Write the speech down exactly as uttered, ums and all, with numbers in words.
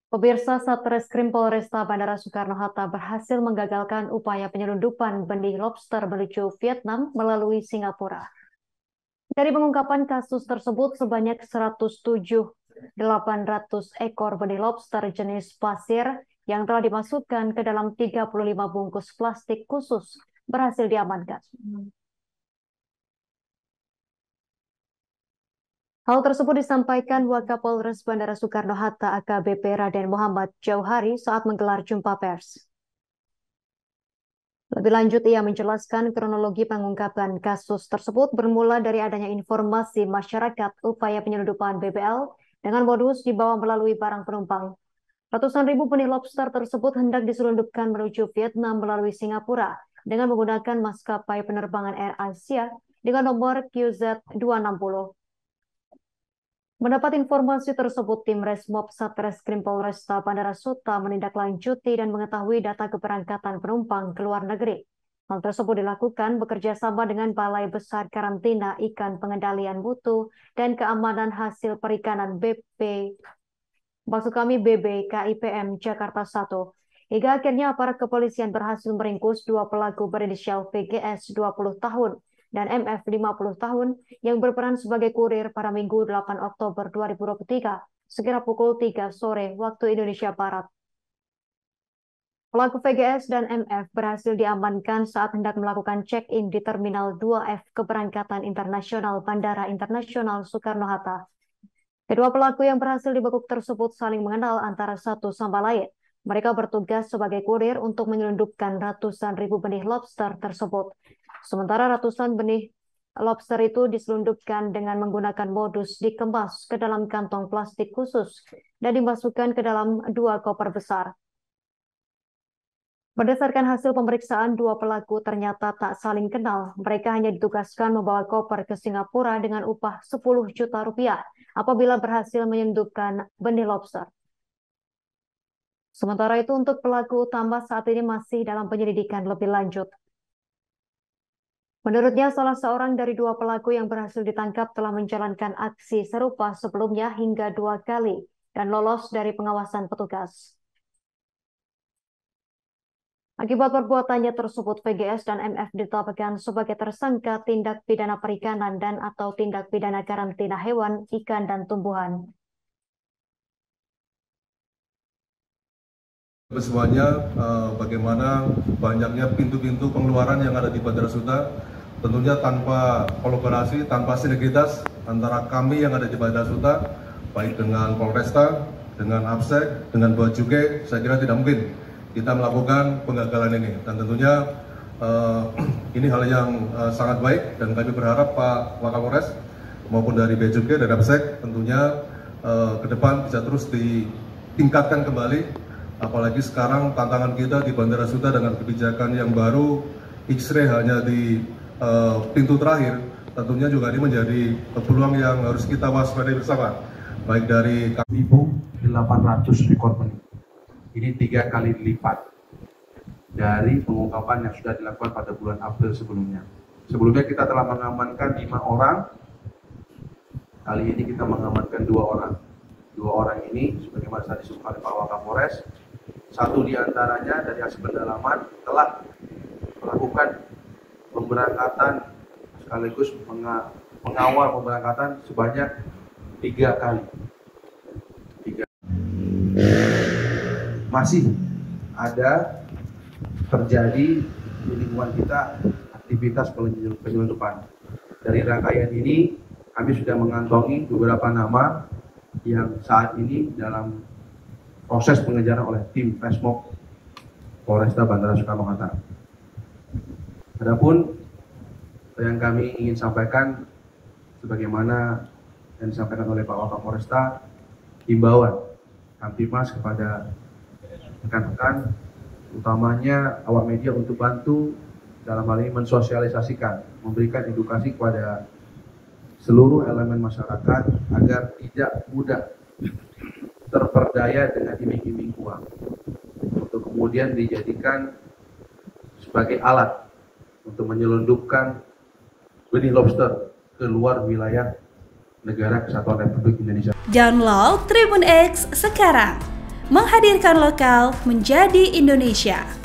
Pemirsa, Satreskrim Polresta Bandara Soekarno-Hatta berhasil menggagalkan upaya penyelundupan benih lobster menuju Vietnam melalui Singapura. Dari pengungkapan kasus tersebut, sebanyak seratus tujuh ribu delapan ratus ekor benih lobster jenis pasir yang telah dimasukkan ke dalam tiga puluh lima bungkus plastik khusus berhasil diamankan. Hal tersebut disampaikan Wakapolres Bandara Soekarno-Hatta A K B P Raden Muhammad Jauhari saat menggelar jumpa pers. Lebih lanjut, ia menjelaskan kronologi pengungkapan kasus tersebut bermula dari adanya informasi masyarakat upaya penyelundupan B B L dengan modus dibawa melalui barang penumpang. Ratusan ribu benih lobster tersebut hendak diselundupkan menuju Vietnam melalui Singapura dengan menggunakan maskapai penerbangan Air Asia dengan nomor Q Z dua enam nol. Mendapat informasi tersebut, tim Resmob Satreskrim Polresta Bandara Suta menindaklanjuti dan mengetahui data keberangkatan penumpang ke luar negeri. Hal tersebut dilakukan bekerja sama dengan Balai Besar Karantina Ikan Pengendalian Mutu dan Keamanan Hasil Perikanan B P, maksud kami B B K I P M Jakarta satu. Hingga akhirnya aparat kepolisian berhasil meringkus dua pelaku berinisial V G S dua puluh tahun dan M F lima puluh tahun yang berperan sebagai kurir pada Minggu delapan Oktober dua ribu dua puluh tiga sekira pukul tiga sore waktu Indonesia Barat. Pelaku V G S dan M F berhasil diamankan saat hendak melakukan check-in di Terminal dua F Keberangkatan Internasional Bandara Internasional Soekarno-Hatta. Kedua pelaku yang berhasil dibekuk tersebut saling mengenal antara satu sama lain. Mereka bertugas sebagai kurir untuk menyelundupkan ratusan ribu benih lobster tersebut. Sementara ratusan benih lobster itu diselundupkan dengan menggunakan modus dikemas ke dalam kantong plastik khusus dan dimasukkan ke dalam dua koper besar. Berdasarkan hasil pemeriksaan, dua pelaku ternyata tak saling kenal. Mereka hanya ditugaskan membawa koper ke Singapura dengan upah sepuluh juta rupiah apabila berhasil menyelundupkan benih lobster. Sementara itu, untuk pelaku utama saat ini masih dalam penyelidikan lebih lanjut. Menurutnya, salah seorang dari dua pelaku yang berhasil ditangkap telah menjalankan aksi serupa sebelumnya hingga dua kali dan lolos dari pengawasan petugas. Akibat perbuatannya tersebut, V G S dan M F ditetapkan sebagai tersangka tindak pidana perikanan dan atau tindak pidana karantina hewan, ikan, dan tumbuhan. Semuanya eh, bagaimana banyaknya pintu-pintu pengeluaran yang ada di Bandara Suta, tentunya tanpa kolaborasi, tanpa sinergitas antara kami yang ada di Bandara Suta, baik dengan Polresta, dengan Absek, dengan Bea Cukai, saya kira tidak mungkin kita melakukan penggagalan ini. Dan tentunya eh, ini hal yang eh, sangat baik dan kami berharap Pak Wakapolres maupun dari Bea Cukai dan Absek tentunya eh, ke depan bisa terus ditingkatkan kembali. Apalagi sekarang tantangan kita di Bandara Suta dengan kebijakan yang baru, X-ray hanya di uh, pintu terakhir, tentunya juga ini menjadi peluang yang harus kita waspadai bersama. Baik dari delapan ratus ekor benih. Ini tiga kali lipat dari pengungkapan yang sudah dilakukan pada bulan April sebelumnya. Sebelumnya kita telah mengamankan lima orang, kali ini kita mengamankan dua orang. Dua orang ini, sebagaimana tadi disebutkan oleh Pak Wakapolres, satu diantaranya dari hasil pendalaman telah melakukan pemberangkatan sekaligus mengawal pemberangkatan sebanyak tiga kali. Tiga. Masih ada terjadi di lingkungan kita aktivitas penyelundupan. Dari rangkaian ini kami sudah mengantongi beberapa nama yang saat ini dalam proses pengejaran oleh tim Resmob Polresta Bandara Soekarno-Hatta. Adapun yang kami ingin sampaikan, sebagaimana yang disampaikan oleh Pak Wakapolresta, himbauan Kamtibmas kepada rekan-rekan, utamanya awak media untuk bantu dalam hal ini mensosialisasikan, memberikan edukasi kepada seluruh elemen masyarakat agar tidak mudah terperdaya dengan iming-iming uang untuk kemudian dijadikan sebagai alat untuk menyelundupkan benih lobster ke luar wilayah negara Kesatuan Republik Indonesia. Download Tribun X sekarang, menghadirkan lokal menjadi Indonesia.